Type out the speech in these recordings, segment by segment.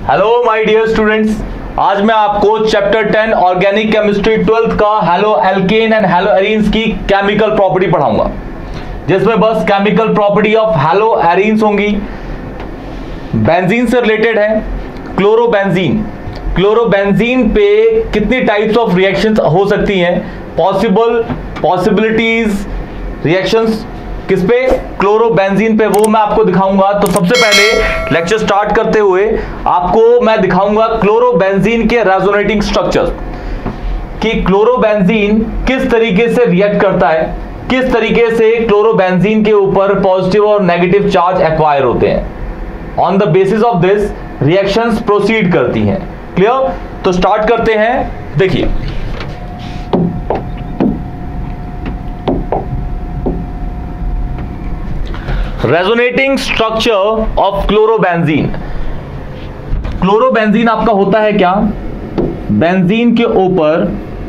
Hello my dear students, आज मैं आपको चैप्टर 10 ऑर्गेनिक केमिस्ट्री 12th का haloalkane and haloarenes की केमिकल प्रॉपर्टी पढ़ाऊंगा, जिसमें बस chemical property of haloarenes होंगी। बेंजीन से रिलेटेड है क्लोरोबेंजीन। क्लोरोबेंजीन पे कितनी टाइप्स ऑफ रिएक्शंस हो सकती हैं, पॉसिबिलिटीज रिएक्शंस किस पे, क्लोरोबेंजीन पे, वो मैं आपको दिखाऊंगा। तो सबसे पहले लेक्चर स्टार्ट करते हुए आपको मैं दिखाऊंगा क्लोरोबेंजीन के रेजोनेटिंग स्ट्रक्चर, कि क्लोरोबेंजीन किस तरीके से रिएक्ट करता है, किस तरीके से क्लोरोबेंजीन के ऊपर पॉजिटिव और नेगेटिव चार्ज एक्वायर होते हैं। On the basis of this reactions proceed करती हैं। क्लियर? तो स्टार्ट करते हैं। देखिए, resonating structure of chlorobenzene. Chlorobenzene आपका होता है क्या, बेंजीन के ऊपर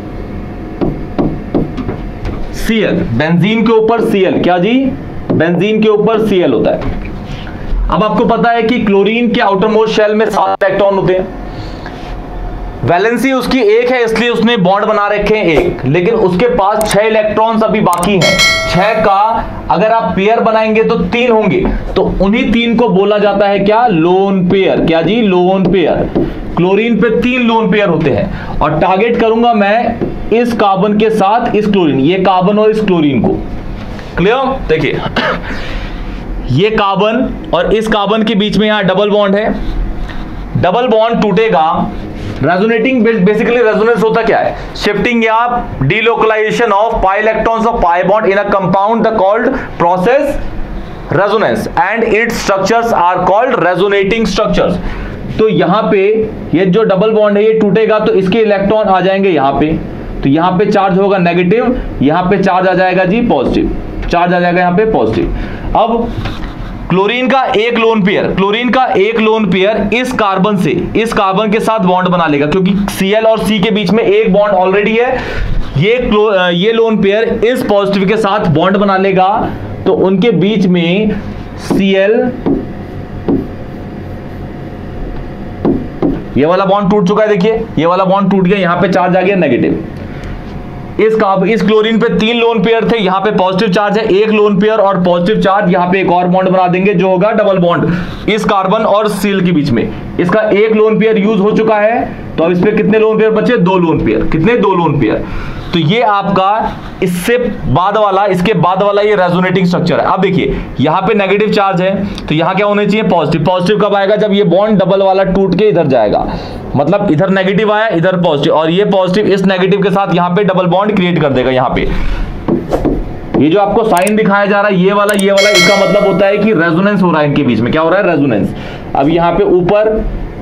Cl, बेंजीन के ऊपर Cl, क्या जी, बेंजीन के ऊपर Cl होता है। अब आपको पता है कि क्लोरीन के आउटर मोस्ट शेल में 7 इलेक्ट्रॉन होते हैं। वैलेंसी उसकी 1 है, इसलिए उसने बॉन्ड बना रखे हैं 1, लेकिन उसके पास 6 इलेक्ट्रॉन्स अभी बाकी हैं। 6 का अगर आप पेयर बनाएंगे तो 3 होंगे, तो उन्हीं 3 को बोला जाता है क्या, लोन पेयर। क्या जी, लोन पेयर। क्लोरीन पे 3 लोन पेयर होते हैं, और टारगेट करूंगा मैं इस कार्बन के साथ इस क्लोरीन, ये कार्बन और इस क्लोरीन को। क्लियर? देखिए, ये कार्बन और इस कार्बन के बीच में यहां डबल बॉन्ड है। डबल बॉन्ड टूटेगा। रेजोनेटिंग बेसिकली रेजोनेंस होता क्या है, शिफ्टिंग या delocalization of pi electrons of pi bond in a compound the called process resonance and its structures are called resonating structures. तो यहां पे ये जो डबल बॉन्ड है ये टूटेगा तो इसके इलेक्ट्रॉन आ जाएंगे यहां पे, तो यहां पे चार्ज होगा नेगेटिव, यहां पे चार्ज आ जाएगा जी पॉजिटिव, चार्ज आ जाएगा यहां पे पॉजिटिव। अब क्लोरीन का एक लोन पेयर, क्लोरीन का एक लोन पेयर इस कार्बन से इस कार्बन के साथ बॉन्ड बना लेगा, क्योंकि Cl और C के बीच में एक बॉन्ड ऑलरेडी है। ये लोन पेयर इस पॉजिटिव के साथ बॉन्ड बना लेगा, तो उनके बीच में Cl, ये वाला बॉन्ड टूट चुका है। देखिए, ये वाला बॉन्ड टूट गया, यहां पे चार्ज आ गया नेगेटिव। इस क्लोरीन पे 3 लोन पेयर थे, यहां पे पॉजिटिव चार्ज है, एक लोन पेयर और पॉजिटिव चार्ज, यहां पे एक और बॉन्ड बना देंगे जो होगा डबल बॉन्ड इस कार्बन और Cl के बीच में। इसका एक लोन पेयर यूज हो चुका है, तो अब इस पे कितने लोन पेयर बचे, 2 लोन पेयर। कितने, 2 लोन पेयर। तो ये आपका इसके बाद वाला ये रेजोनेटिंग स्ट्रक्चर है। अब देखिए, यहां पे नेगेटिव चार्ज है, तो यहां क्या होना चाहिए, पॉजिटिव। पॉजिटिव कब आएगा, जब ये बॉन्ड डबल वाला टूट के इधर जाएगा, मतलब इधर नेगेटिव आया, इधर पॉजिटिव, और ये पॉजिटिव इस नेगेटिव के साथ यहां पे डबल बॉन्ड क्रिएट कर देगा। यहां पे ये जो आपको साइन दिखाया जा रहा है, ये वाला, इसका मतलब होता है कि रेजोनेंस हो रहा है इनके बीच में। क्या हो रहा है, रेजोनेंस। अब यहां पे ऊपर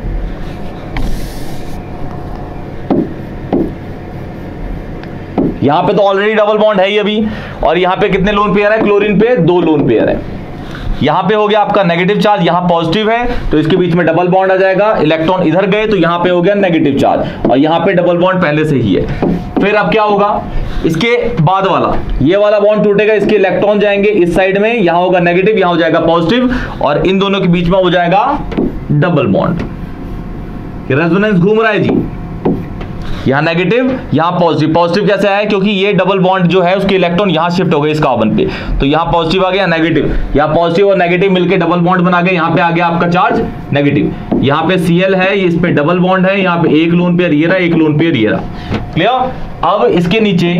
यहां पे तो ऑलरेडी डबल बॉन्ड है ही अभी, और यहां पे कितने लोन पेयर है, क्लोरीन पे 2 लोन पेयर है। यहां पे हो गया आपका नेगेटिव चार्ज, यहां पॉजिटिव है, तो इसके बीच में डबल बॉन्ड आ जाएगा, इलेक्ट्रॉन इधर गए तो यहां पे हो गया नेगेटिव चार्ज, और यहां पे डबल बॉन्ड पहले से ही है। फिर अब क्या होगा, इसके बाद वाला ये वाला बॉन्ड टूटेगा, इसके इलेक्ट्रॉन जाएंगे इस साइड में, यहां होगा नेगेटिव, यहां हो जाएगा पॉजिटिव, और इन दोनों के बीच में हो जाएगा डबल बॉन्ड। रेजोनेंस घूम रहा है जी, यहां नेगेटिव यहां पॉजिटिव। पॉजिटिव कैसे आया, क्योंकि ये डबल बॉन्ड जो है उसके इलेक्ट्रॉन यहां शिफ्ट हो गए इस कार्बन पे, तो यहां पॉजिटिव आ गया, नेगेटिव, यहां पॉजिटिव और नेगेटिव मिलकर डबल बॉन्ड बना गए, यहां पे आ गया आपका चार्ज नेगेटिव। यहां पे Cl है, इस पे डबल बॉन्ड है, यहां पे एक लोन पेयर ये रहा, एक लोन पेयर ये रहा। क्लियर? अब इसके नीचे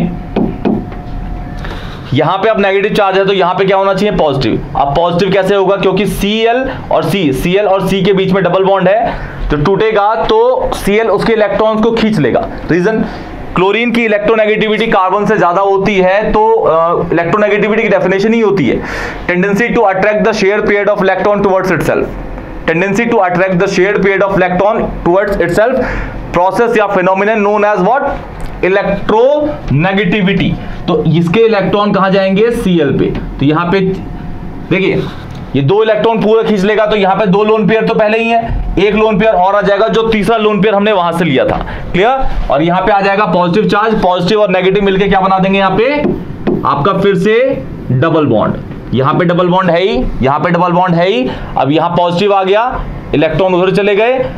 यहां पे अब नेगेटिव चार्ज है, तो यहां पे क्या होना चाहिए, पॉजिटिव। अब पॉजिटिव कैसे होगा, क्योंकि Cl और C के बीच में डबल बॉन्ड है, तो टूटेगा तो Cl उसके इलेक्ट्रॉन्स को खींच लेगा। रीजन, क्लोरीन की इलेक्ट्रोनेगेटिविटी कार्बन से ज्यादा होती है, तो इलेक्ट्रोनेगेटिविटी की डेफिनेशन ही होती है tendency to attract the shared pair of electron towards itself. Tendency to attract the shared pair of electron towards itself, process या phenomenon known as what, electronegativity. तो इसके इलेक्ट्रॉन कहां जाएंगे, Cl पे, तो यहां पे देखिए ये 2 इलेक्ट्रॉन पूरा खींच लेगा, तो यहां पे 2 लोन पेयर तो पहले ही है, एक लोन पेयर और आ जाएगा, जो तीसरा लोन पेयर हमने वहां से लिया था। क्लियर? और यहां पे आ जाएगा पॉजिटिव चार्ज, पॉजिटिव और नेगेटिव मिलके क्या बना देंगे, यहां पे आपका फिर से डबल बॉन्ड। यहां पे डबल बॉन्ड है ही, यहां पे डबल बॉन्ड है ही। अब यहां पॉजिटिव आ गया, इलेक्ट्रॉन उधर चले गए,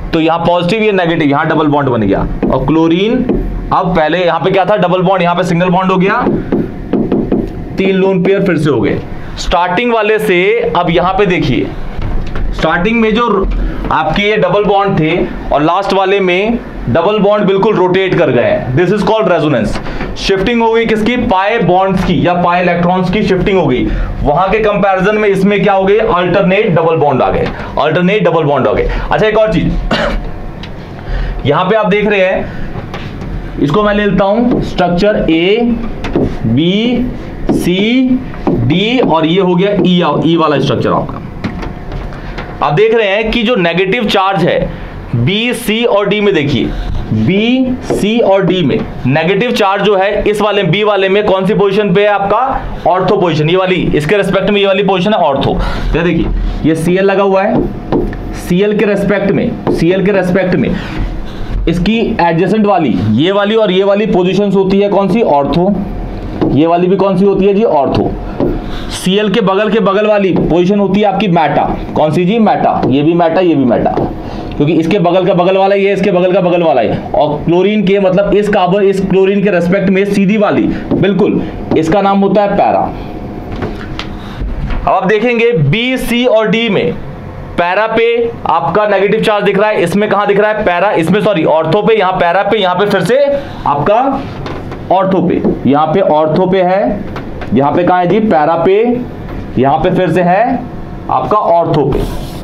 तो यहां पॉजिटिव, ये नेगेटिव, यहां डबल बॉन्ड बन गया। और क्लोरीन, अब पहले यहां पे क्या था, डबल बॉन्ड, यहां पे सिंगल बॉन्ड हो गया, 3 लोन पेयर फिर से हो गए। स्टार्टिंग वाले से अब यहां पे देखिए, स्टार्टिंग में जो आपके ये डबल बॉन्ड थे और लास्ट वाले में डबल बॉन्ड बिल्कुल रोटेट कर गए हैं। This is called resonance. Shifting हो गई किसकी, पाई बॉन्ड्स की या पाई इलेक्ट्रॉन्स की शिफ्टिंग हो गई। वहां के कंपैरिजन में इसमें क्या हो गई, अल्टरनेट डबल बॉन्ड आ गए, अल्टरनेट डबल बॉन्ड आ गए। अच्छा एक और चीज यहां पे आप देख रहे हैं, इसको मैं ले लेता हूं structure A B C D और ये हो गया E वाला स्ट्रक्चर आपका। आप देख रहे हैं कि जो नेगेटिव चार्ज है B C और D में, देखिए B C और D में नेगेटिव चार्ज जो है इस वाले B वाले में कौन सी पोजीशन पे है आपका, ऑर्थो पोजीशन, ये वाली, इसके रेस्पेक्ट में ये वाली पोजीशन है ऑर्थो। तो देखिए ये Cl लगा हुआ है, Cl के रेस्पेक्ट में इसकी एडजेसेंट वाली ये वाली और ये वाली पोजीशंस होती है कौन सी, ऑर्थो। ये वाली भी कौन सी होती है जी, ऑर्थो। Cl के बगल वाली पोजीशन होती है आपकी मेटा, कौन सी जी, मेटा। ये भी मेटा, ये भी मेटा, क्योंकि इसके बगल का बगल वाला ये, इसके बगल का बगल वाला है। और क्लोरीन के मतलब इस कार्बन, इस क्लोरीन के रेस्पेक्ट में सीधी वाली बिल्कुल, इसका नाम होता है पैरा। अब आप देखेंगे B C और D में पैरा पे आपका नेगेटिव चार्ज दिख रहा है, इसमें कहां दिख रहा है, पैरा, इसमें सॉरी ऑर्थो पे, यहां पैरा पे, यहां पे फिर से आपका ऑर्थो पे, यहां पे ऑर्थो पे है, यहां पे कहां है जी, पैरा पे, यहां पे फिर से है आपका ऑर्थो पे।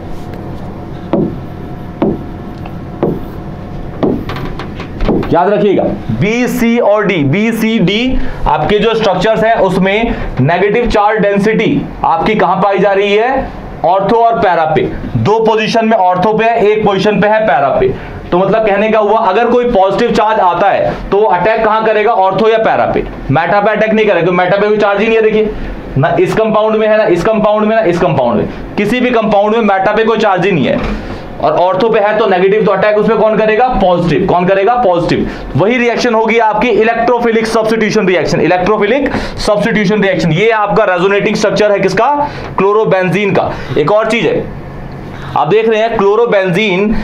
याद रखिएगा B C और D, B C D आपके जो स्ट्रक्चर्स हैं उसमें नेगेटिव चार्ज डेंसिटी आपकी कहां पाई जा रही है, ऑर्थो और पैरा पे। 2 पोजीशन में ऑर्थो पे है, 1 पोजीशन पे है पैरा पे। तो मतलब कहने का हुआ, अगर कोई पॉजिटिव चार्ज आता है तो अटैक कहां करेगा, ऑर्थो या पैरा पे, मेटा पे अटैक नहीं करेगा, मेटा पे कोई चार्ज ही नहीं है। देखिए ना इस कंपाउंड में है, ना इस कंपाउंड में, ना इस कंपाउंड में, किसी भी कंपाउंड में मेटा पे कोई चार्ज ही नहीं है। और ऑर्थो पे है तो नेगेटिव, तो अटैक उसमें कौन करेगा, पॉजिटिव। कौन करेगा, पॉजिटिव। वही रिएक्शन होगी आपकी electrophilic substitution reaction, electrophilic substitution reaction. ये आपका रेजोनेटिंग स्ट्रक्चर है किसका, क्लोरोबेंजीन का। एक और चीज है, आप देख रहे हैं क्लोरोबेंजीन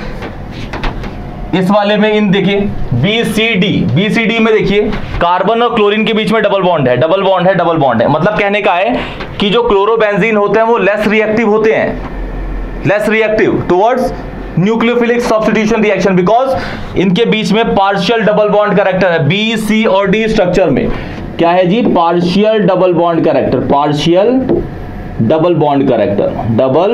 इस वाले में, इन देखिए BCD में देखिए कार्बन और क्लोरीन के बीच में डबल बॉन्ड है, डबल बॉन्ड है, डबल बॉन्ड है। मतलब कहने का है कि जो क्लोरोबेंजीन होते हैं वो लेस रिएक्टिव होते हैं, less reactive towards nucleophilic substitution reaction, because इनके बीच में पार्शियल डबल बॉन्ड कैरेक्टर है। B C और D स्ट्रक्चर में क्या है जी, partial double bond character, partial double bond character, double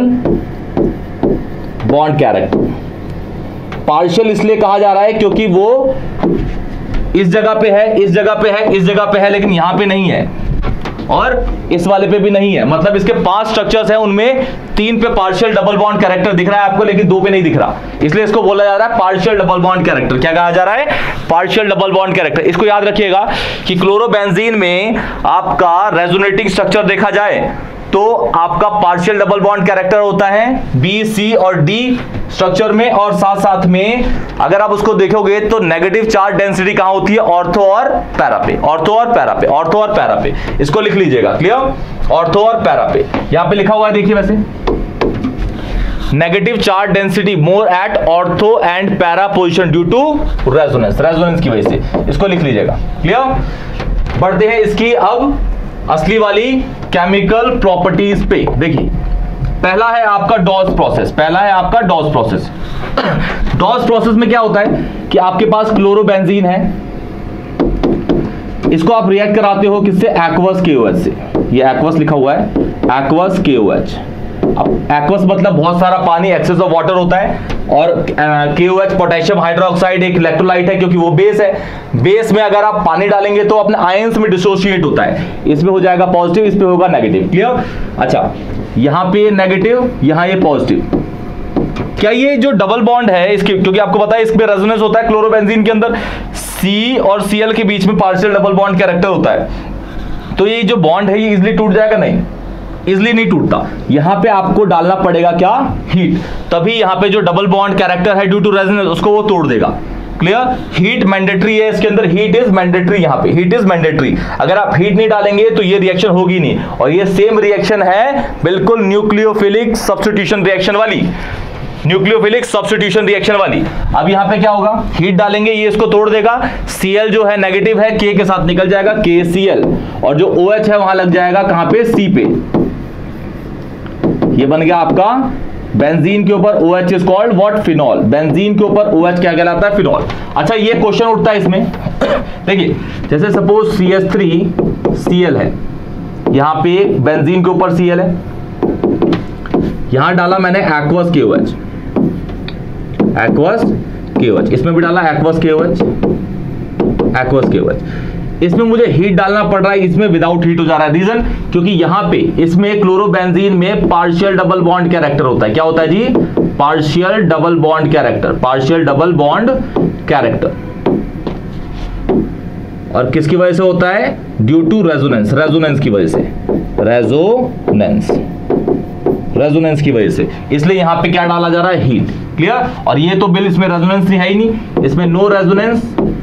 bond character. Partial इसलिए कहा जा रहा है क्योंकि वो इस जगह पे है, इस जगह पे है, इस जगह पे है, लेकिन यहां पे नहीं है और इस वाले पे भी नहीं है। मतलब इसके 5 स्ट्रक्चर्स हैं, उनमें 3 पे पार्शियल डबल बॉन्ड कैरेक्टर दिख रहा है आपको, लेकिन 2 पे नहीं दिख रहा, इसलिए इसको बोला जा रहा है पार्शियल डबल बॉन्ड कैरेक्टर। क्या कहा जा रहा है, पार्शियल डबल बॉन्ड कैरेक्टर। इसको याद रखिएगा कि क्लोरोबेंजीन में आपका रेजोनेटिंग स्ट्रक्चर देखा जाए तो आपका पार्शियल डबल बॉन्ड कैरेक्टर होता है B C और D स्ट्रक्चर में, और साथ साथ में अगर आप उसको देखोगे तो नेगेटिव चार्ज डेंसिटी कहां होती है, ऑर्थो और पैरा पे, ऑर्थो और पैरा पे, ऑर्थो और पैरा पे। इसको लिख लीजिएगा, क्लियर, ऑर्थो और पैरा पे। यहां पे लिखा हुआ है देखिए, वैसे negative charge density more at ortho and para position due to resonance, resonance की वजह से, इसको लिख लीजिएगा, क्लियर। बढ़ते हैं इसकी अब असली वाली केमिकल प्रॉपर्टीज पे। देखिए पहला है आपका डॉस प्रोसेस, पहला है आपका डॉस प्रोसेस। डॉस प्रोसेस में क्या होता है कि आपके पास क्लोरोबेंजीन है, इसको आप रिएक्ट कराते हो किससे, एक्वस KOH से। ये एक्वस लिखा हुआ है, एक्वस KOH। अब एक्वस मतलब बहुत सारा पानी, एक्सेस ऑफ वाटर होता है, और KOH पोटेशियम हाइड्रोक्साइड एक इलेक्ट्रोलाइट है क्योंकि वो बेस है। बेस में अगर आप पानी डालेंगे तो अपने आयंस में डिसोशिएट होता है, इसमें हो जाएगा पॉजिटिव, इस पे होगा नेगेटिव, क्लियर। अच्छा यहां पे नेगेटिव, यहां ये पॉजिटिव। क्या ये जो डबल बॉन्ड है इसके, क्योंकि आपको पता है इसमें रेजोनेंस होता है क्लोरोबेंजीन के अंदर, C और Cl के बीच में पार्शियल डबल बॉन्ड कैरेक्टर होता है, तो ये जो बॉन्ड है ये इजिली टूट जाएगा, नहीं इजिली नहीं टूटता। यहां पे आपको डालना पड़ेगा क्या, हीट, तभी यहां पे जो डबल बॉन्ड कैरेक्टर है ड्यू टू रेजोनेंस उसको वो तोड़ देगा, क्लियर। हीट मैंडेटरी है इसके अंदर, हीट इज मैंडेटरी, यहां पे हीट इज मैंडेटरी। अगर आप हीट नहीं डालेंगे तो ये रिएक्शन होगी नहीं, और ये सेम रिएक्शन है बिल्कुल न्यूक्लियोफिलिक सब्स्टिट्यूशन रिएक्शन वाली। न्यूक्लियोफिलिक सब्स्टिट्यूशन रिएक्शन वाली। अब यहां पे क्या होगा, हीट डालेंगे, ये इसको तोड़ देगा, Cl जो है नेगेटिव है, K के साथ निकल जाएगा KCl, और जो OH है वहां लग जाएगा कहां पे, C पे। ये बन गया आपका बेंजीन के ऊपर OH is called what, phenol. Benzene के ऊपर OH क्या कहलाता है, फिनॉल। अच्छा ये क्वेश्चन उठता है इसमें देखिए, जैसे सपोज CH3Cl है, यहां पे बेंजीन के ऊपर Cl है, यहां डाला मैंने एक्वस KOH, एक्वस KOH, इसमें भी डाला एक्वस KOH, एक्वस KOH। इसमें मुझे हीट डालना पड़ रहा है, इसमें विदाउट हीट हो जा रहा है। रीजन, क्योंकि यहां पे इसमें क्लोरोबेंजीन में पार्शियल डबल बॉन्ड कैरेक्टर होता है। क्या होता है जी, partial double bond character, partial double bond character. और किसकी वजह से होता है, ड्यू टू रेजोनेंस, रेजोनेंस की वजह से, रेजोनेंस, रेजोनेंस की वजह से। इसलिए यहां पे क्या डाला जा रहा है, हीट। क्लियर। और ये तो बिल इसमें रेजोनेंस नहीं है ही नहीं, इसमें नो रेजोनेंस,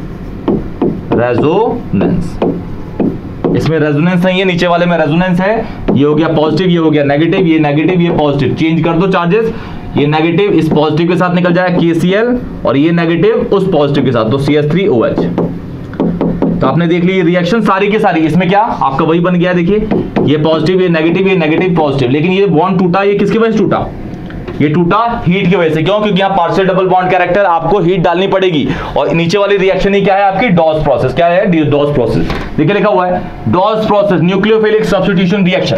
रेजोनेंस, इसमें रेजोनेंस नहीं है, नीचे वाले में रेजोनेंस है। ये हो गया पॉजिटिव, ये हो गया नेगेटिव, ये नेगेटिव, ये पॉजिटिव, चेंज कर दो चार्जेस, ये नेगेटिव इस पॉजिटिव के साथ निकल जाएगा KCl, और ये नेगेटिव उस पॉजिटिव के साथ, तो CH3OH। तो आपने देख ली रिएक्शन सारी की सारी, इसमें क्या आपका वही बन गया, देखिए ये पॉजिटिव, ये नेगेटिव पॉजिटिव, लेकिन ये बॉन्ड टूटा, ये किसकी वजह से टूटा, ये टूटा हीट की वजह से। क्यों, क्योंकि यहाँ पार्शियल डबल बॉन्ड कैरेक्टर, आपको हीट डालनी पड़ेगी। और नीचे वाली रिएक्शन ही क्या है आपकी, डॉस प्रोसेस। क्या है, डॉस प्रोसेस, देखिए लिखा हुआ है Dow's process, nucleophilic substitution reaction.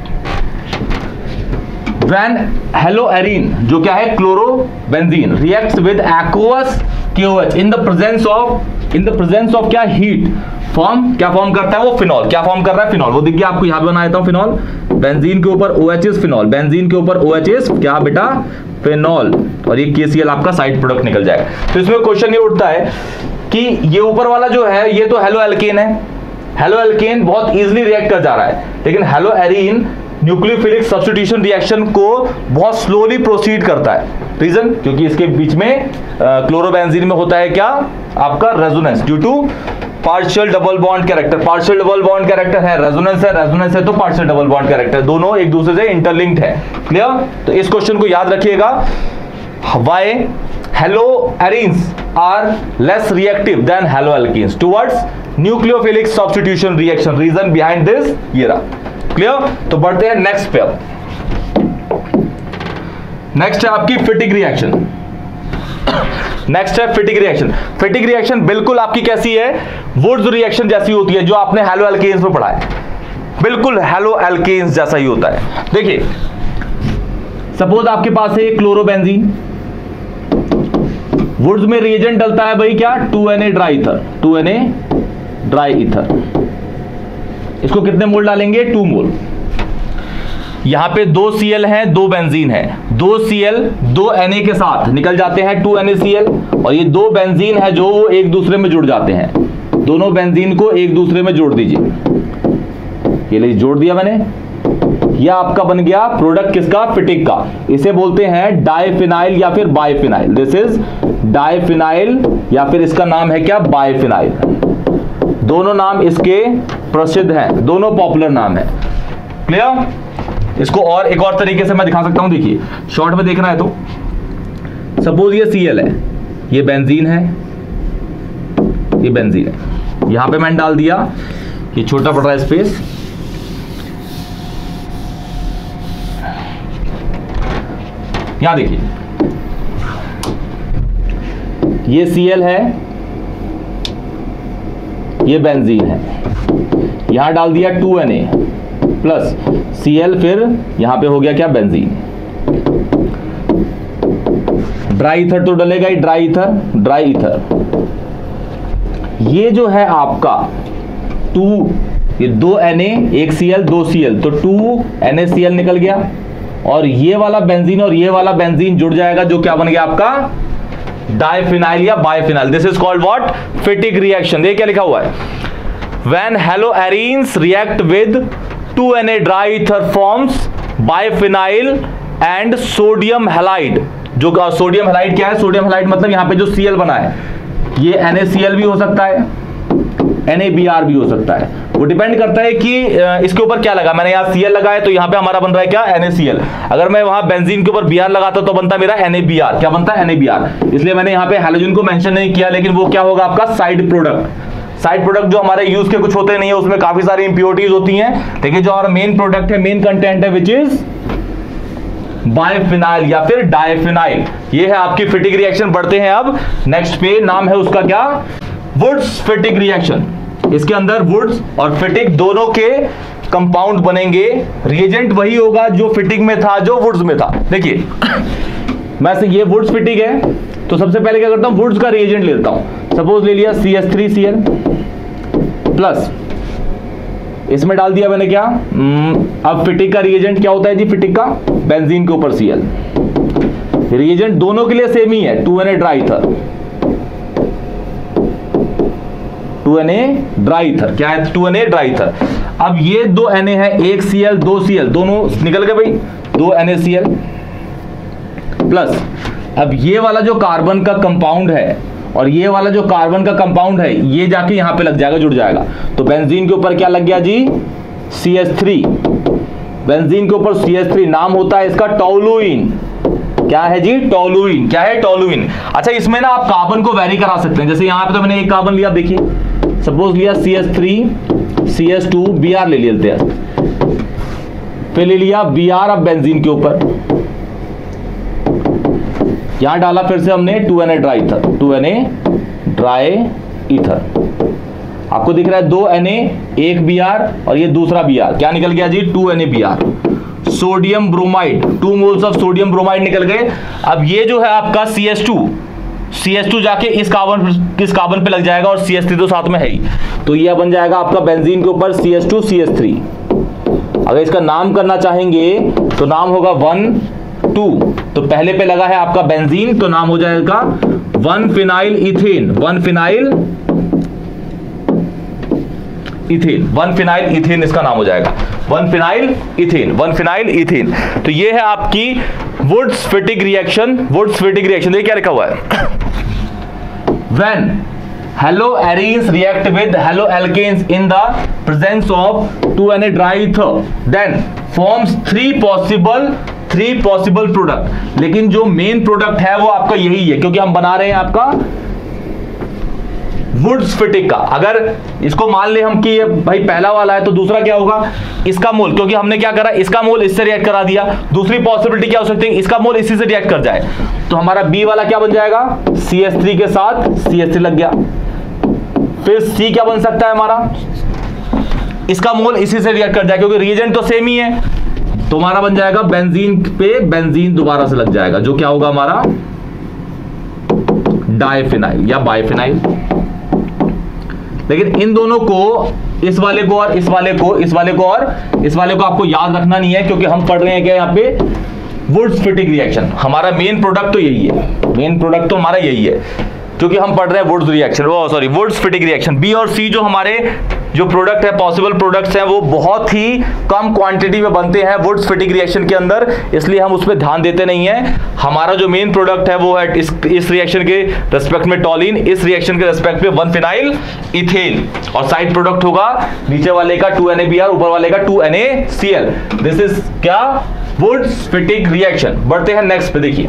When haloarene जो क्या है, chlorobenzene, reacts with aqueous KOH in the presence of क्या, हीट, फॉर्म क्या फॉर्म करता है वो, फिनॉल। क्या फॉर्म कर रहा है, फिनॉल। वो दिख गया आपको, यहां पे बनाया था फिनॉल, बेंजीन के ऊपर OH इज फिनॉल, बेंजीन के ऊपर OH इज क्या बेटा, फिनॉल, और ये KCl आपका साइड प्रोडक्ट निकल जाएगा। तो इसमें क्वेश्चन ये उठता है कि ये ऊपर वाला जो है ये तो हेलो एल्केन है, हेलो एल्केन बहुत इजीली रिएक्ट कर जा रहा है, लेकिन हेलोएरीन न्यूक्लियोफिलिक सब्स्टिट्यूशन रिएक्शन को बहुत स्लोली प्रोसीड करता है। रीजन, क्योंकि इसके बीच में क्लोरोबेंजीन में होता है क्या आपका, resonance, due to partial double bond character. Partial double bond character है, रेजोनेंस है तो पार्शियल डबल बॉन्ड कैरेक्टर, दोनों एक दूसरे से इंटरलिंक्ड है। क्लियर। तो इस क्वेश्चन को याद रखिएगा, why haloarenes are less reactive than haloalkanes towards nucleophilic substitution reaction. Reason behind this ये रहा। क्लियर। तो बढ़ते हैं नेक्स्ट पे। नेक्स्ट है आपकी फिटिक रिएक्शन। नेक्स्ट है फिटिक रिएक्शन। फिटिक रिएक्शन बिल्कुल आपकी कैसी है, वुड्स रिएक्शन जैसी होती है, जो आपने हेलोएल्केन्स में पढ़ा है, बिल्कुल हेलोएल्केन्स जैसा ही होता है। देखिए सपोज आपके पास है क्लोरोबेंजीन, वुड्स में रिएजेंट डलता है भाई क्या, 2Na dry ether, 2Na dry ether. इसको कितने मोल डालेंगे, 2 मोल। यहां पे 2 Cl है, 2 बेंजीन है, 2 Cl 2 Na के साथ निकल जाते हैं 2 NaCl, और ये 2 बेंजीन है जो वो एक दूसरे में जुड़ जाते हैं। दोनों बेंजीन को एक दूसरे में जोड़ दीजिए, ये ले जोड़ दिया मैंने। यह आपका बन गया प्रोडक्ट किसका, फिटिक का। इसे बोलते हैं डाइफिनाइल या फिर बाइफिनाइल। दिस इज डाइफिनाइल या फिर इसका नाम है क्या, बाइफिनाइल। दोनों नाम इसके प्रसिद्ध हैं, दोनों पॉपुलर नाम है। क्लियर। इसको और एक और तरीके से मैं दिखा सकता हूं, देखिए शॉर्ट में देखना है तो सपोज ये Cl है, ये बेंजीन है, ये बेंजीन है, यहां पे मैंने डाल दिया, ये छोटा पड़ रहा है स्पेस, यहां देखिए ये Cl है, ये बेंजीन है, यहां डाल दिया 2Na प्लस Cl, फिर यहां पे हो गया क्या, बेंजीन। ड्राई ईथर तो डलेगा ही, ड्राई ईथर। ये जो है आपका 2, ये 2 Na 1 Cl 2 Cl, तो 2 NaCl निकल गया, और ये वाला बेंजीन और ये वाला बेंजीन जुड़ जाएगा, जो क्या बन गया आपका, डाइफिनाइल या biphenyl. This is called what, Fittig reaction. देखिए क्या लिखा हुआ है, when haloarenes react with 2Na dry ether forms biphenyl and sodium halide. जो सोडियम हैलाइड क्या है, सोडियम हैलाइड मतलब यहां पे जो Cl बना है, ये NaCl भी हो सकता है, NaBr भी हो सकता है। वो डिपेंड करता है कि इसके ऊपर क्या लगा। मैंने यहाँ Cl लगाया तो यहाँ पे हमारा बन रहा है क्या, NaCl। अगर मैं वहां बेंजीन के ऊपर Br लगाता तो बनता मेरा NaBr। क्या बनता है, NaBr। इसलिए मैंने यहाँ पे हैलोजन को मेंशन नहीं किया, लेकिन वो क्या होगा आपका साइड प्रोडक्ट। साइड प्रोडक्ट जो हमारे यूज के कुछ होते नहीं है, उसमें काफी सारी इंप्योरिटीज होती हैं, लेकिन जो हमारा मेन प्रोडक्ट है, मेन कंटेंट है, विच इज बाइफिनाइल या फिर डाइफिनाइल। ये है आपकी फिटिक रिएक्शन। बढ़ते हैं अब नेक्स्ट पे, नाम है उसका क्या, वुड्स फिटिक रिएक्शन। इसके अंदर वुड्स और फिटिक दोनों के कंपाउंड बनेंगे। रिएजेंट वही होगा जो फिटिक में था, जो वुड्स में था। देखिए मैं से ये वुड्स फिटिक है, तो सबसे पहले क्या करता हूं, वुड्स का रिएजेंट लेता हूं। सपोज ले लिया CH3Cl प्लस, इसमें डाल दिया मैंने क्या, अब फिटिक का रिएजेंट क्या होता है जी, फिटिक का बेंजीन के ऊपर Cl। रिएजेंट दोनों के लिए सेम ही है, 2Na dry ether. 2Na dry ether क्या है, 2Na ड्राई ईथर। अब ये 2 Na है, एक Cl 2 Cl, दोनों निकल गए भाई, 2 NaCl प्लस, अब ये वाला जो कार्बन का कंपाउंड है और ये वाला जो कार्बन का कंपाउंड है, ये जाके यहां पे लग जाएगा, जुड़ जाएगा। तो बेंजीन के ऊपर क्या लग गया जी, CH3। बेंजीन के ऊपर CH3, नाम होता है इसका टोलुइन। क्या है जी, टोलुइन। क्या है, टोलुइन। अच्छा, इसमें ना आप कार्बन को वेरी करा सकते हैं। जैसे यहां पे तो मैंने एक कार्बन लिया, देखिए सपोज लिया CH3 CH2 Br ले लेते हैं, फिर ले लिया Br अब बेंजीन के ऊपर, यहां डाला फिर से हमने 2Na dry ether, 2Na dry ether. आपको दिख रहा है 2 Na, एक Br और ये दूसरा Br, क्या निकल गया जी, 2Na Br। Sodium bromide, 2 moles of sodium bromide निकल गए। अब ये जो है आपका CH2 जाके इस कार्बन पे लग जाएगा और CH3 तो साथ में है ही, तो ये बन जाएगा आपका बेंजीन के ऊपर CH2 CH3। अगर इसका नाम करना चाहेंगे तो नाम होगा 1 2, तो पहले पे लगा है आपका बेंजीन, तो नाम हो जाएगा one phenyl ethane. One phenyl ethane, one phenyl ethane इसका नाम हो जाएगा, 1-फिनाइल इथेन, 1-फिनाइल इथेन। तो ये है आपकी Wurtz Fittig reaction. Wurtz Fittig reaction देखिए क्या लिखा हुआ है, when haloarenes react with haloalkanes in the presence of 2Na dry ether, then forms 3 possible product. लेकिन जो मेन प्रोडक्ट है वो आपका यही है, क्योंकि हम बना रहे हैं आपका वुड्स फिटिक का। अगर इसको मान ले हम कि ये भाई पहला वाला है, तो दूसरा क्या होगा, इसका मोल, क्योंकि हमने क्या करा, इसका मोल इससे रिएक्ट करा दिया। दूसरी पॉसिबिलिटी क्या हो सकती है, इसका मोल इसी से रिएक्ट कर जाए, तो हमारा बी वाला क्या बन जाएगा, CH3 के साथ CH3 लग गया। फिर C क्या बन सकता है हमारा, इसका मोल इसी से रिएक्ट कर जाए, क्योंकि रिएजेंट तो सेम ही है, तो हमारा बन जाएगा बेंजीन पे बेंजीन दोबारा से लग जाएगा, जो क्या होगा हमारा डाइफिनाइल या बाइफिनाइल। लेकिन इन दोनों को, इस वाले को और इस वाले को, इस वाले को और इस वाले को आपको याद रखना नहीं है, क्योंकि हम पढ़ रहे हैं क्या यहाँ पे, वुड्स फिटिक रिएक्शन। हमारा मेन प्रोडक्ट तो यही है, मेन प्रोडक्ट तो हमारा यही है, क्योंकि हम पढ़ रहे हैं Wurtz reaction, sorry Wurtz Fittig reaction. B और सी जो हमारे जो प्रोडक्ट है, पॉसिबल प्रोडक्ट्स हैं, वो बहुत ही कम क्वांटिटी में बनते हैं वुड्स फिटिक रिएक्शन के अंदर, इसलिए हम उस पर ध्यान देते नहीं हैं। हमारा जो मेन प्रोडक्ट है वो है इस रिएक्शन के रेस्पेक्ट में टॉलिन, इस रिएक्शन के रेस्पेक्ट में 1-फिनाइल इथेन, और साइड प्रोडक्ट होगा नीचे वाले का 2NaBr, ऊपर वाले का 2NaCl। दिस इज क्या, वुड्स फिटिक रिएक्शन। बढ़ते हैं नेक्स्ट पे, देखिए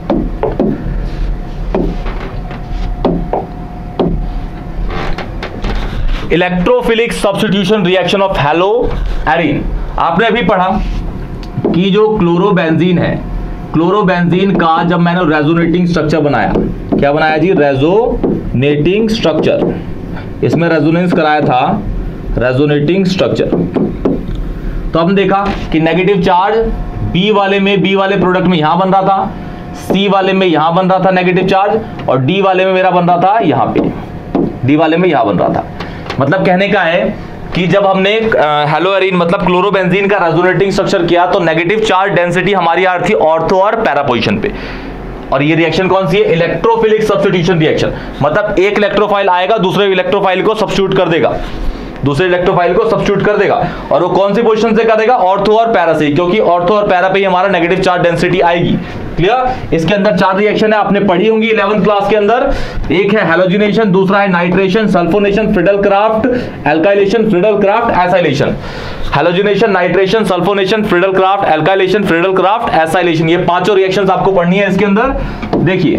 electrophilic substitution reaction of haloarene. आपने अभी पढ़ा कि जो क्लोरोबेंजीन है, क्लोरोबेंजीन का जब मैंने रेजोनेटिंग स्ट्रक्चर बनाया, क्या बनाया जी, रेजोनेटिंग स्ट्रक्चर, इसमें रेजोनेंस कराया था, रेजोनेटिंग स्ट्रक्चर। तो हमने देखा कि नेगेटिव चार्ज बी वाले में, बी वाले प्रोडक्ट में यहां बन रहा था, सी वाले में यहां बन रहा था नेगेटिव चार्ज, और डी वाले में मेरा बन रहा था यहां पे, डी वाले में यहां बन रहा था। मतलब कहने का है कि जब हमने हैलोएरीन मतलब क्लोरोबेंजीन का रेजोनेटिंग स्ट्रक्चर किया, तो नेगेटिव चार्ज डेंसिटी हमारी आ रही थी ऑर्थो और पैरा पोजीशन पे, और ये रिएक्शन कौन सी है, इलेक्ट्रोफिलिक सब्स्टिट्यूशन रिएक्शन। मतलब एक इलेक्ट्रोफाइल आएगा, दूसरे इलेक्ट्रोफाइल को सब्स्टिट्यूट कर देगा। दूसरे इलेक्ट्रोफाइल को सब्स्टिट्यूट कर देगा, और वो कौन सी पोजीशन से करेगा, ऑर्थो और पैरा से, क्योंकि ऑर्थो और पैरा पे ही हमारा नेगेटिव चार्ज डेंसिटी आएगी। क्लियर? इसके अंदर 4 रिएक्शन है, आपने पढ़ी होंगी 11th क्लास के अंदर। एक है हैलोजिनेशन, दूसरा है nitration, sulphonation, Friedel Crafts, alkylation, Friedel Crafts, acylation. Halogenation, nitration, sulphonation, Friedel Crafts, alkylation, Friedel Crafts, acylation, ये पांचों रिएक्शंस आपको पढ़नी है इसके अंदर। देखिए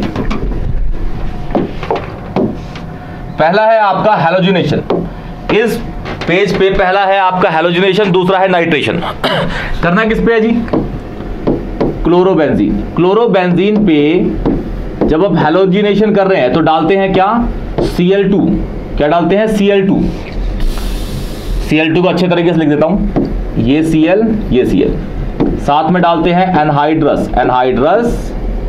पहला है आपका हैलोजिनेशन, इस पेज पे पहला है आपका हैलोजिनेशन, दूसरा है नाइट्रेशन। करना किस पे है जी, क्लोरोबेंजीन। क्लोरोबेंजीन पे जब आप हैलोजिनेशन कर रहे हैं तो डालते हैं क्या, Cl2। क्या डालते हैं, Cl2। Cl2 को अच्छे तरीके से लिख देता हूं, ये Cl, ये Cl, साथ में डालते हैं एनहाइड्रस, एनहाइड्रस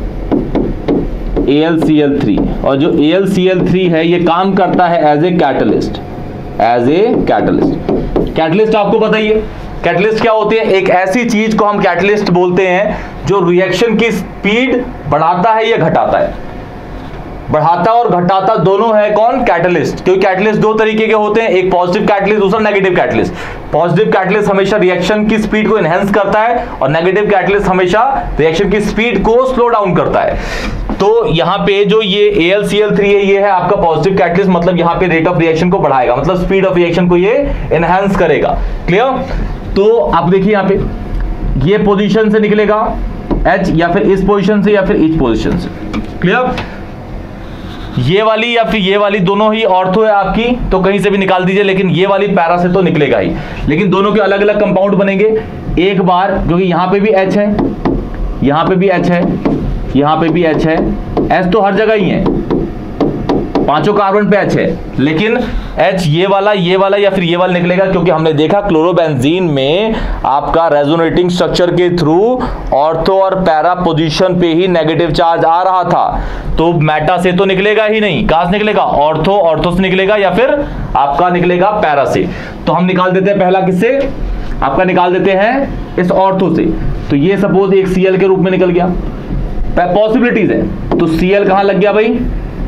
AlCl3। और जो AlCl3 है ये काम करता है as a catalyst, as a catalyst. Catalyst आपको बताइए कैटलिस्ट क्या होती है, एक ऐसी चीज को हम कैटलिस्ट बोलते हैं जो रिएक्शन की स्पीड बढ़ाता है या घटाता है। बढ़ाता और घटाता दोनों है कौन, कैटलिस्ट। क्योंकि कैटलिस्ट दो तरीके के होते हैं, एक पॉजिटिव कैटलिस्ट, दूसरा नेगेटिव कैटलिस्ट। पॉजिटिव कैटलिस्ट हमेशा रिएक्शन की स्पीड को एनहेंस करता है और नेगेटिव कैटलिस्ट हमेशा रिएक्शन की स्पीड को स्लो डाउन करता है। तो यहाँ पे जो ये AlCl3 है, ये है आपका पॉजिटिव कैटलिस्ट, मतलब यहाँ पे रेट ऑफ रिएक्शन को बढ़ाएगा, मतलब स्पीड ऑफ रिएक्शन को ये एनहेंस करेगा। क्लियर? तो आप देखिए यहाँ पे ये पोजीशन से निकलेगा H, या फिर इस पोजीशन से, या फिर इस पोजीशन से। क्लियर? ये वाली या फिर ये वाली दोनों ही ऑर्थो है आपकी, तो कहीं से भी निकाल दीजिए, लेकिन ये वाली पैरा से तो निकलेगा ही। लेकिन दोनों के अलग अलग कंपाउंड बनेंगे एक बार, क्योंकि यहां पे भी H है, यहां पे भी H है, यहां पे भी H है, H तो हर जगह ही है, पांचों कार्बन पे H है, लेकिन H ये वाला या फिर ये वाला निकलेगा, क्योंकि हमने देखा क्लोरोबेंजीन में आपका रेजोनेटिंग स्ट्रक्चर के थ्रू ऑर्थो और पैरा पोजीशन पे ही नेगेटिव चार्ज आ रहा था, तो मेटा से तो निकलेगा ही नहीं। कहां से निकलेगा, ऑर्थो से निकलेगा, या फिर आपका निकलेगा पैरा से। तो हम निकाल देते हैं पहला किससे, आपका निकाल देते हैं इस ऑर्थो से। तो ये सपोज एक Cl के रूप में निकल गया, पॉसिबिलिटीज है। तो Cl कहां लग गया भाई,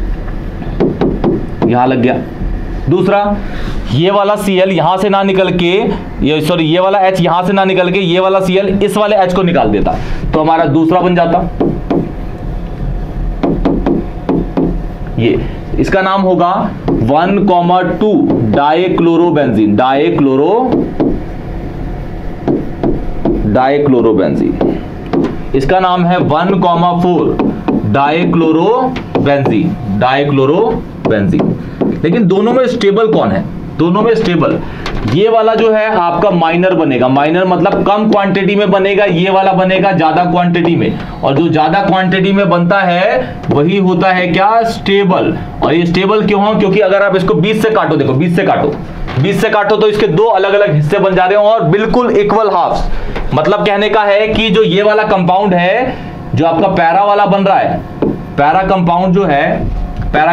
यहां लग गया। दूसरा, ये वाला Cl यहां से ना निकल के, ये वाला H यहां से ना निकल के ये वाला Cl इस वाले H को निकाल देता, तो हमारा दूसरा बन जाता। ये इसका नाम होगा 1,2 डाइक्लोरोबेंजीन, डाइक्लोरोबेंजीन। इसका नाम है 1,4 डाइक्लोरोबेंजीन। लेकिन दोनों में स्टेबल कौन है, दोनों में स्टेबल ये वाला जो है आपका माइनर बनेगा, माइनर मतलब कम क्वांटिटी में बनेगा, ये वाला बनेगा ज्यादा क्वांटिटी में, और जो ज्यादा क्वांटिटी में बनता है वही होता है क्या, स्टेबल। और ये स्टेबल क्यों हो, क्योंकि अगर आप इसको 20 से काटो, देखो 20 से काटो तो इसके दो अलग अलग हिस्से बन जा रहे हैं और बिल्कुल इक्वल हाफ्स। मतलब कहने का है कि जो ये वाला कंपाउंड है जो आपका पैरा वाला बन रहा है, पैरा कंपाउंड जो है, पैरा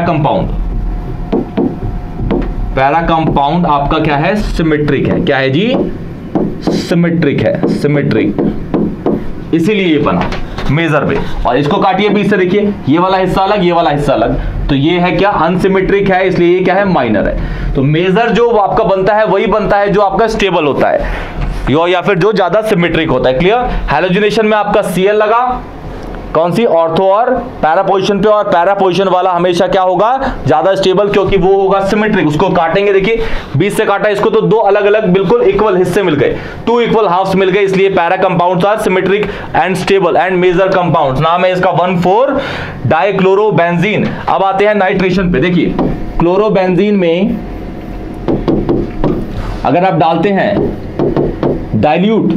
कंपाउंड आपका क्या है, सिमेट्रिक है। क्या है जी, सिमेट्रिक है, सिमेट्रिक, इसीलिए ये बना मेजर पे। और इसको काटिए 20 से, देखिए ये वाला हिस्सा अलग, ये वाला हिस्सा अलग, तो ये है क्या, अनसिमेट्रिक है, इसलिए ये क्या है, माइनर है। तो मेजर जो आपका बनता है वही बनता है जो आपका स्टेबल होता है या फिर जो ज्यादा सिमेट्रिक होता है। क्लियर? हैलोजिनेशन में आपका Cl लगा, कौन सी, ऑर्थो और पैरा पोजीशन पे, और पैरा पोजीशन वाला हमेशा क्या होगा, ज्यादा स्टेबल, क्योंकि वो होगा सिमेट्रिक। उसको काटेंगे, देखिए 20 से काटा इसको तो दो अलग अलग बिल्कुल इक्वल हिस्से मिल गए, 2 इक्वल हाफ्स मिल गए, इसलिए para compounds are symmetric and stable and major compounds. नाम है इसका 1,4 डाइक्लोरोबेंजीन। अब आते हैं नाइट्रेशन पे। देखिए क्लोरोबेंजीन में अगर आप डालते हैं डाइल्यूट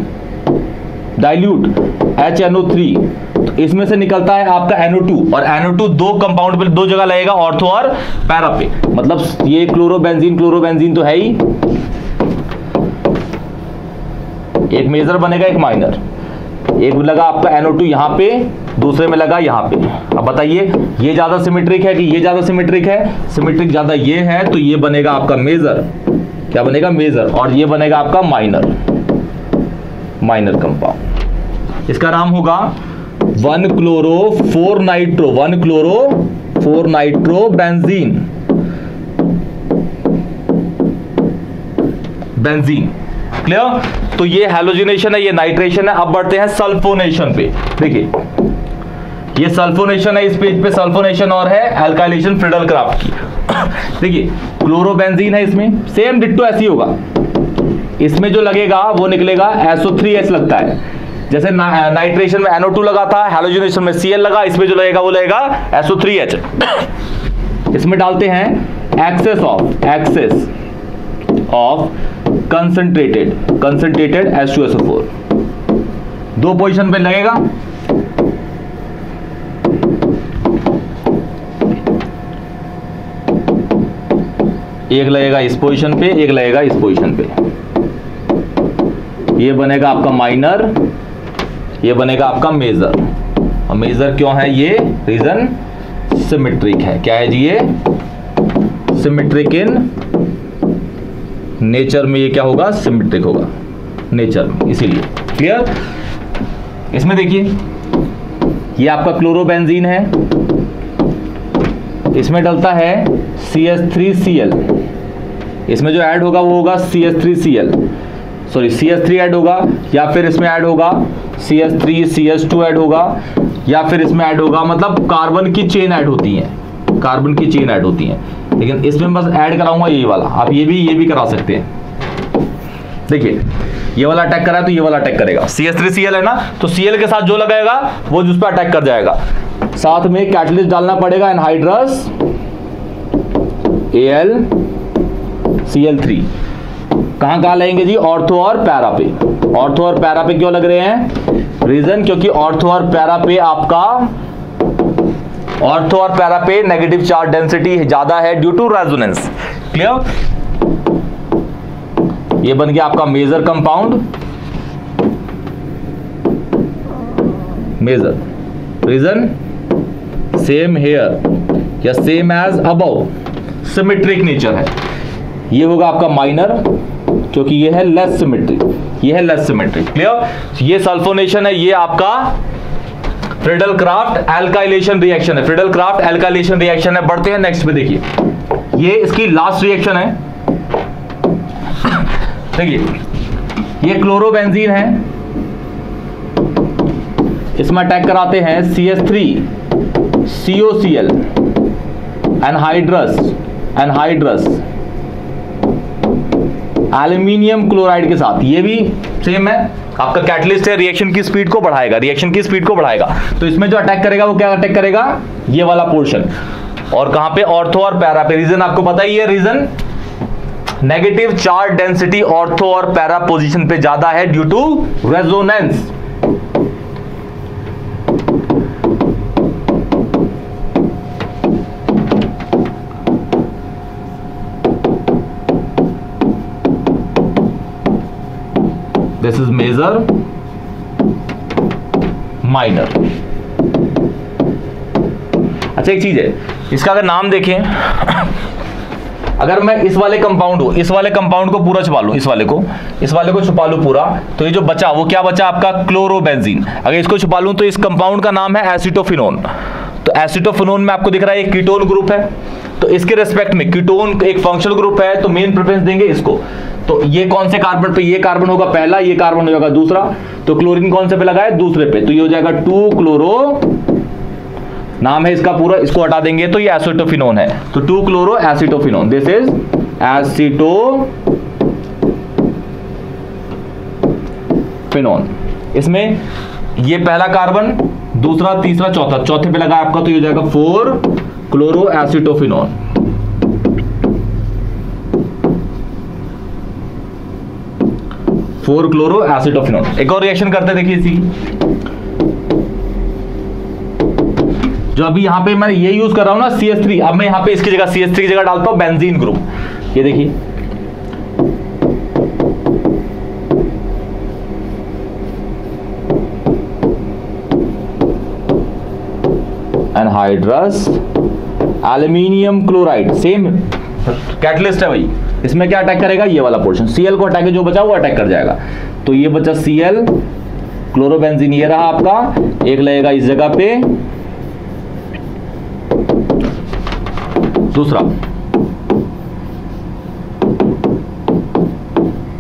HNO3, तो इसमें से निकलता है आपका NO2, और NO2 दो कंपाउंड पे दो जगह लगेगा, ऑर्थो और पैरा पे। मतलब ये क्लोरोबेंजीन तो है ही, एक मेजर बनेगा एक माइनर। एक लगा आपका NO2 यहां पे, दूसरे में लगा यहां पे। अब बताइए ये ज्यादा सिमेट्रिक है कि ये ज्यादा सिमेट्रिक है, सिमेट्रिक ज्यादा ये है, तो ये बनेगा आपका मेजर। क्या बनेगा, मेजर, और ये बनेगा आपका माइनर कंपाउंड। इसका नाम होगा 1,4-नाइट्रोबेंजीन। बेंजीन। क्लियर? तो ये हैलोजिनेशन है, ये नाइट्रेशन है। अब बढ़ते हैं सल्फोनेशन पे। देखिए ये सल्फोनेशन है, इस पेज पे सल्फोनेशन और है एल्काइलेशन फ्रीडल-क्राफ्ट की। देखिए क्लोरोबेंजीन है, इसमें सेम डिट्टो ऐसी होगा, इसमें जो लगेगा वो निकलेगा SO3H लगता है। जैसे नाइट्रेशन में NO2 लगा था, हैलोजिनेशन में Cl लगा, इसमें जो लगेगा वो लगेगा SO3H। इसमें डालते हैं एक्सेस ऑफ कंसंट्रेटेड H2SO4, दो पोजीशन पे लगेगा। एक लगेगा इस पोजीशन पे, एक लगेगा इस पोजीशन पे। ये बनेगा आपका माइनर, ये बनेगा आपका मेजर। और मेजर क्यों है? ये रीजन सिमेट्रिक है। क्या है जी? ये सिमेट्रिक इन नेचर में, ये क्या होगा? सिमेट्रिक होगा नेचर में, इसीलिए। क्लियर? इसमें देखिए ये आपका क्लोरोबेंजीन है, इसमें डलता है CH3Cl, इसमें जो ऐड होगा वो होगा CH3Cl, सॉरी CH3 ऐड होगा, या फिर इसमें ऐड होगा CH3CH2 ऐड होगा, या फिर इसमें ऐड होगा, मतलब कार्बन की चेन ऐड होती है, कार्बन की चेन ऐड होती है। लेकिन इसमें बस ऐड कराऊंगा यही वाला, आप ये भी करा सकते हैं। देखिए ये वाला अटैक करा है तो ये वाला अटैक करेगा, CH3Cl है ना, तो Cl के साथ जो लगाएगा वो जिस पर अटैक कर जाएगा। साथ में कैटलिस्ट डालना पड़ेगा, एनहाइड्रस AlCl3। कहां लगेंगे जी? ऑर्थो और पैरा पे। ऑर्थो और पैरा पे क्यों लग रहे हैं? रीजन क्योंकि ऑर्थो और पैरा पे नेगेटिव चार्ज डेंसिटी ज्यादा है ड्यू टू रेजोनेंस। क्लियर? ये बन गया आपका major compound, major. Reason same here या same as above, symmetric nature है। ये होगा आपका माइनर क्योंकि ये है लेस सिमेट्रिक, ये है लेस सिमेट्रिक। क्लियर? ये सल्फोनेशन है, ये आपका फ्रीडल-क्राफ्ट एल्काइलेशन रिएक्शन है, फ्रीडल-क्राफ्ट एल्काइलेशन रिएक्शन है। बढ़ते हैं नेक्स्ट पे। देखिए ये इसकी लास्ट रिएक्शन है। देखिए ये क्लोरोबेंजीन है, इसमें अटैक कराते हैं CH3COCl एनहाइड्रस एल्यूमिनियम क्लोराइड के साथ। ये भी सेम है, आपका कैटलिस्ट है, रिएक्शन की स्पीड को बढ़ाएगा। तो इसमें जो अटैक करेगा वो क्या अटैक करेगा? ये वाला पोर्शन। और कहां पे? ऑर्थो और पैरा पे। रीजन आपको पता ही है, reason negative charge density ortho और पैरा पोजीशन पे ज्यादा है due to resonance. This is major, minor. अच्छा एक चीज है, इसका अगर नाम देखें, अगर मैं इस वाले कंपाउंड को पूरा छुपा लूं, इस वाले को छुपा लूं पूरा, तो ये जो बचा वो क्या बचा? आपका क्लोरोबेंजीन। अगर इसको छुपा लूं तो इस कंपाउंड का नाम है एसिटोफिनोन। तो एसिटोफिनोन में आपको दिख रहा है एक कीटोन ग्रुप है, तो इसके रेस्पेक्ट में कीटोन एक फंक्शनल ग्रुप है, तो मेन प्रेफरेंस देंगे इसको। तो ये कौन से कार्बन पे? ये कार्बन होगा पहला, ये कार्बन हो जाएगा दूसरा। तो क्लोरीन कौन से पे लगा है? दूसरे पे, तो ये हो जाएगा 2 क्लोरो, नाम है इसका पूरा, इसको हटा देंगे तो ये एसिटोफिनोन है। तो 2 chloro acetophenone, this is acetophenone. इसमें ये पहला कार्बन, दूसरा, तीसरा, चौथा, चौथे पे लगा आपका, तो ये हो जाएगा 4 क्लोरो एसिटोफिनोन। एक और रिएक्शन करते देखिए इसी, जो अभी यहां पे मैं ये यूज कर रहा हूं ना CH3, अब मैं यहां पे इसकी जगह CH3 की जगह डालता हूं बेंजीन ग्रुप। ये देखिए anhydrous aluminium chloride, same catalyst है भाई। इसमें क्या अटैक करेगा? ये वाला पोर्शन, Cl को अटैक, जो बचा वो अटैक कर जाएगा। तो ये बचा Cl, क्लोरोबेंजीन ये रहा आपका, एक लगेगा इस जगह पे, दूसरा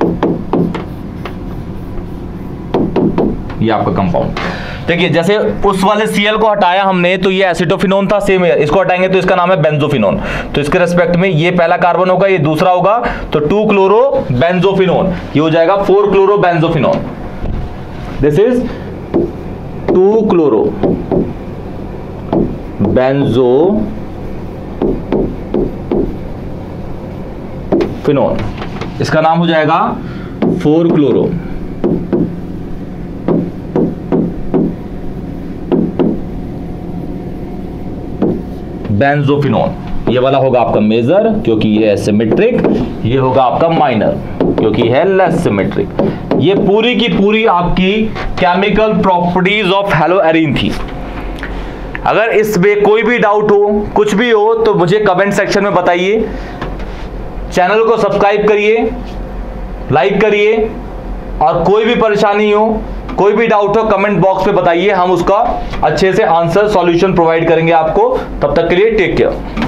ये आपका कंपाउंड। देखिए जैसे उस वाले Cl को हटाया हमने तो ये एसिटोफिनोन था, सेम है, इसको हटाएंगे तो इसका नाम है बेंजोफिनोन। तो इसके रेस्पेक्ट में ये पहला कार्बन होगा, ये दूसरा होगा, तो 2-क्लोरो बेंजोफिनोन, ये हो जाएगा 4-क्लोरो बेंजोफिनोन। दिस इज 2-क्लोरो बेंजोफिनोन, इसका नाम हो जाएगा 4-क्लोरो बेंजोफिनोन। ये वाला होगा आपका मेजर क्योंकि ये है सिमेट्रिक, ये होगा आपका माइनर क्योंकि है लेस सिमेट्रिक। ये पूरी की पूरी आपकी केमिकल प्रॉपर्टीज ऑफ हेलोएरीन थी। अगर इसमें कोई भी डाउट हो, कुछ भी हो, तो मुझे कमेंट सेक्शन में बताइए। चैनल को सब्सक्राइब करिए, लाइक करिए, और कोई भी परेशानी हो, कोई भी डाउट हो, कमेंट बॉक्स में बताइए, हम उसका अच्छे से आंसर सॉल्यूशन प्रोवाइड करेंगे आपको। तब तक के लिए टेक केयर।